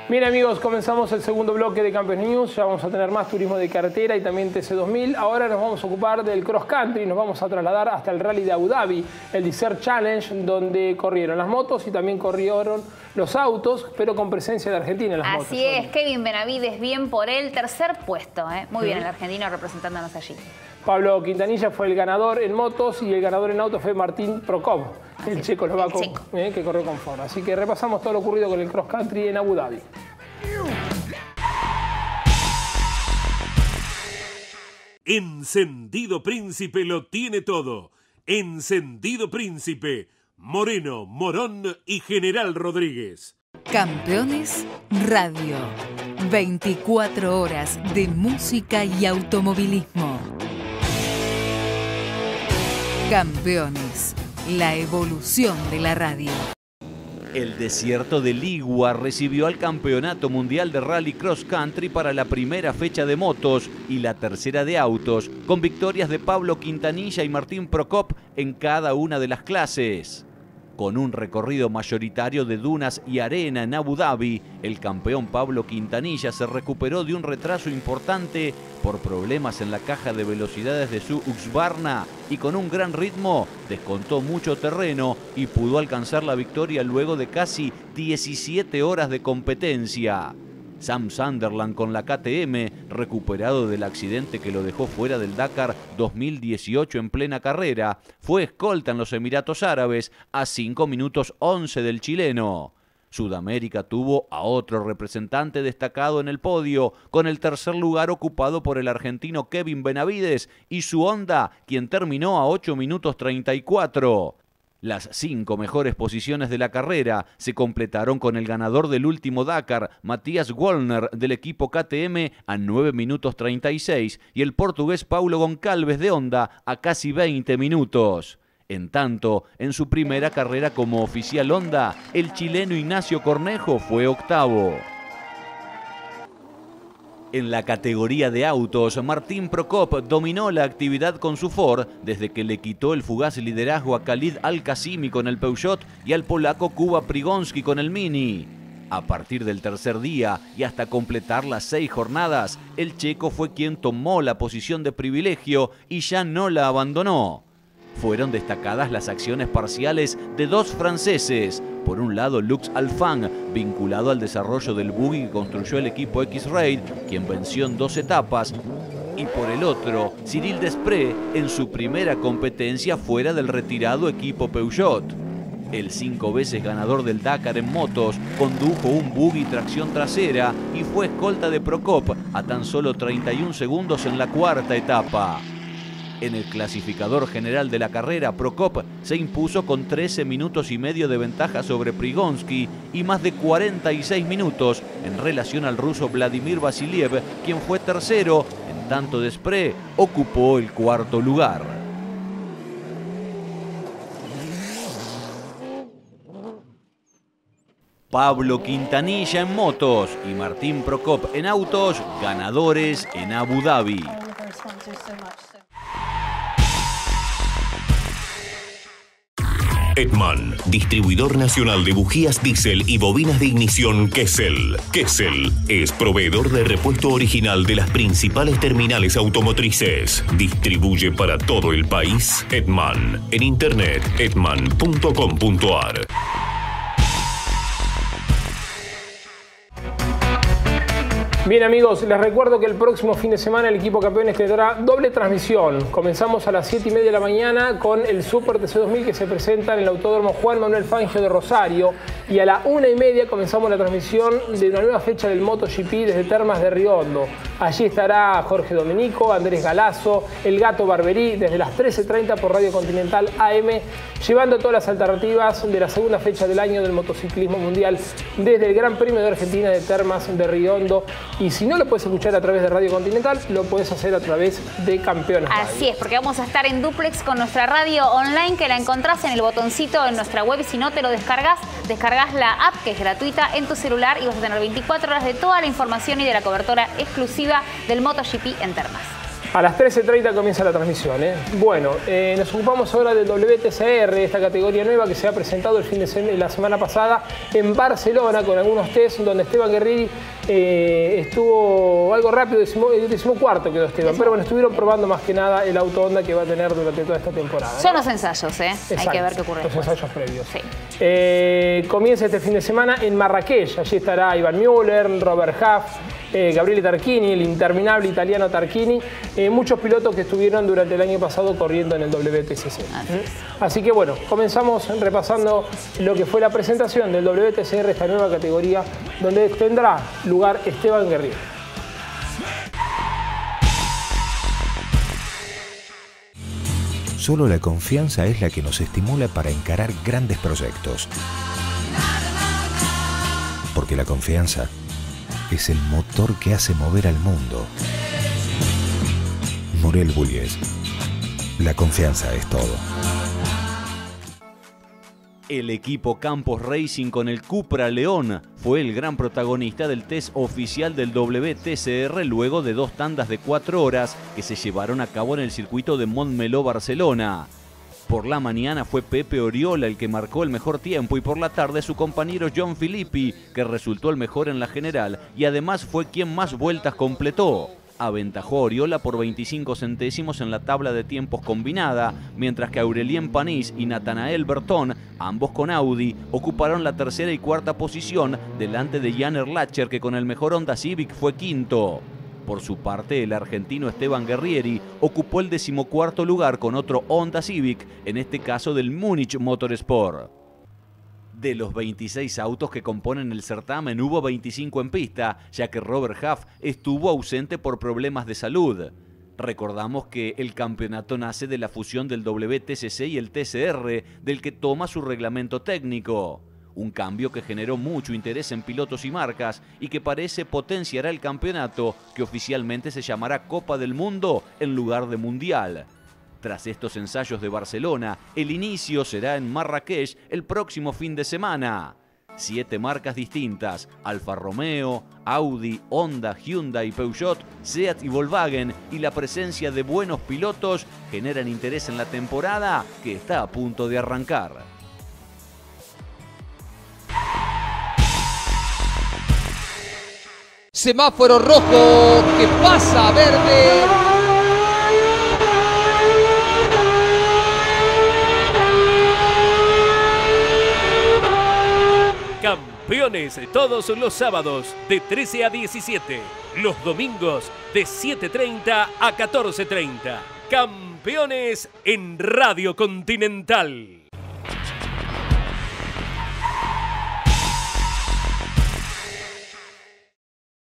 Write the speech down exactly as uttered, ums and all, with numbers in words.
Bien amigos, comenzamos el segundo bloque de Campeones News. Ya vamos a tener más turismo de carretera y también T C dos mil. Ahora nos vamos a ocupar del cross country. Nos vamos a trasladar hasta el Rally de Abu Dhabi, el Desert Challenge, donde corrieron las motos y también corrieron los autos, pero con presencia de Argentina en las motos. Así es, Kevin Benavides, bien por el tercer puesto. ¿eh? Muy bien el argentino representándonos allí. Pablo Quintanilla fue el ganador en motos y el ganador en autos fue Martín Prokop, el checo eslovaco eh, que corrió con Ford. Así que repasamos todo lo ocurrido con el cross country en Abu Dhabi. Encendido Príncipe lo tiene todo. Encendido Príncipe, Moreno, Morón y General Rodríguez. Campeones Radio. veinticuatro horas de música y automovilismo. Campeones, la evolución de la radio. El desierto de Ligua recibió al Campeonato Mundial de Rally Cross Country para la primera fecha de motos y la tercera de autos, con victorias de Pablo Quintanilla y Martín Prokop en cada una de las clases. Con un recorrido mayoritario de dunas y arena en Abu Dhabi, el campeón Pablo Quintanilla se recuperó de un retraso importante por problemas en la caja de velocidades de su Husqvarna y con un gran ritmo descontó mucho terreno y pudo alcanzar la victoria luego de casi diecisiete horas de competencia. Sam Sunderland con la K T M, recuperado del accidente que lo dejó fuera del Dakar dos mil dieciocho en plena carrera, fue escolta en los Emiratos Árabes a cinco minutos once del chileno. Sudamérica tuvo a otro representante destacado en el podio, con el tercer lugar ocupado por el argentino Kevin Benavides y su Honda, quien terminó a ocho minutos treinta y cuatro. Las cinco mejores posiciones de la carrera se completaron con el ganador del último Dakar, Matías Wallner, del equipo K T M, a nueve minutos treinta y seis, y el portugués Paulo Goncalves de Honda a casi veinte minutos. En tanto, en su primera carrera como oficial Honda, el chileno Ignacio Cornejo fue octavo. En la categoría de autos, Martín Prokop dominó la actividad con su Ford desde que le quitó el fugaz liderazgo a Khalid Al-Qasimi con el Peugeot y al polaco Kuba Prigonski con el Mini. A partir del tercer día y hasta completar las seis jornadas, el checo fue quien tomó la posición de privilegio y ya no la abandonó. Fueron destacadas las acciones parciales de dos franceses. Por un lado, Lux Alphand, vinculado al desarrollo del buggy que construyó el equipo X-Raid, quien venció en dos etapas. Y por el otro, Cyril Desprez, en su primera competencia fuera del retirado equipo Peugeot. El cinco veces ganador del Dakar en motos condujo un buggy tracción trasera y fue escolta de Prokop a tan solo treinta y un segundos en la cuarta etapa. En el clasificador general de la carrera, Prokop se impuso con trece minutos y medio de ventaja sobre Prigonski y más de cuarenta y seis minutos en relación al ruso Vladimir Vasiliev, quien fue tercero, en tanto Desprez ocupó el cuarto lugar. Pablo Quintanilla en motos y Martín Prokop en autos, ganadores en Abu Dhabi. Edman, distribuidor nacional de bujías diésel y bobinas de ignición Kessel. Kessel es proveedor de repuesto original de las principales terminales automotrices. Distribuye para todo el país Edman. En internet, edman punto com punto ar. Bien amigos, les recuerdo que el próximo fin de semana el equipo Campeones tendrá doble transmisión. Comenzamos a las siete y media de la mañana con el Super T C dos mil que se presenta en el Autódromo Juan Manuel Fangio de Rosario. Y a la una y media comenzamos la transmisión de una nueva fecha del MotoGP desde Termas de Riondo. Allí estará Jorge Domenico, Andrés Galazo, el Gato Barberí desde las trece treinta por Radio Continental A M, llevando todas las alternativas de la segunda fecha del año del motociclismo mundial desde el Gran Premio de Argentina de Termas de Riondo. Y si no lo puedes escuchar a través de Radio Continental, lo puedes hacer a través de Campeones Radio. Así es, porque vamos a estar en duplex con nuestra radio online, que la encontrás en el botoncito en nuestra web. Y si no te lo descargas, descargas la app, que es gratuita, en tu celular, y vas a tener veinticuatro horas de toda la información y de la cobertura exclusiva del MotoGP en Termas. A las trece treinta comienza la transmisión. ¿eh? Bueno, eh, nos ocupamos ahora del W T C R, esta categoría nueva que se ha presentado el fin de semana, la semana pasada en Barcelona con algunos test donde Esteban Guerrieri eh, estuvo algo rápido, decimocuarto quedó Esteban, pero bueno, estuvieron probando más que nada el auto Honda que va a tener durante toda esta temporada. ¿no? Son los ensayos, ¿eh? Exacto, hay que ver qué ocurre los después. ensayos previos. Sí. Eh, comienza este fin de semana en Marrakech, allí estará Ivan Müller, Robert Huff, Eh, Gabriele Tarquini, el interminable italiano Tarquini, eh, muchos pilotos que estuvieron durante el año pasado corriendo en el W T C C. Así, ¿Mm? Así que bueno, comenzamos repasando lo que fue la presentación del W T C R, esta nueva categoría, donde tendrá lugar Esteban Guerrieri. Solo la confianza es la que nos estimula para encarar grandes proyectos. Porque la confianza es el motor que hace mover al mundo. Morel Bullies. La confianza es todo. El equipo Campos Racing con el Cupra León fue el gran protagonista del test oficial del W T C R luego de dos tandas de cuatro horas que se llevaron a cabo en el circuito de Montmeló, Barcelona. Por la mañana fue Pepe Oriola el que marcó el mejor tiempo y por la tarde su compañero John Filippi, que resultó el mejor en la general y además fue quien más vueltas completó. Aventajó a Oriola por veinticinco centésimos en la tabla de tiempos combinada, mientras que Aurelien Panis y Nathanael Bertón, ambos con Audi, ocuparon la tercera y cuarta posición delante de Jan Erlacher, que con el mejor Honda Civic fue quinto. Por su parte, el argentino Esteban Guerrieri ocupó el decimocuarto lugar con otro Honda Civic, en este caso del Múnich Motorsport. De los veintiséis autos que componen el certamen, hubo veinticinco en pista, ya que Robert Huff estuvo ausente por problemas de salud. Recordamos que el campeonato nace de la fusión del W T C C y el T C R, del que toma su reglamento técnico. Un cambio que generó mucho interés en pilotos y marcas y que parece potenciará el campeonato, que oficialmente se llamará Copa del Mundo en lugar de Mundial. Tras estos ensayos de Barcelona, el inicio será en Marrakech el próximo fin de semana. Siete marcas distintas, Alfa Romeo, Audi, Honda, Hyundai, Peugeot, Seat y Volkswagen, y la presencia de buenos pilotos generan interés en la temporada que está a punto de arrancar. Semáforo rojo que pasa a verde. Campeones todos los sábados de trece a diecisiete. Los domingos de siete treinta a catorce treinta. Campeones en Radio Continental.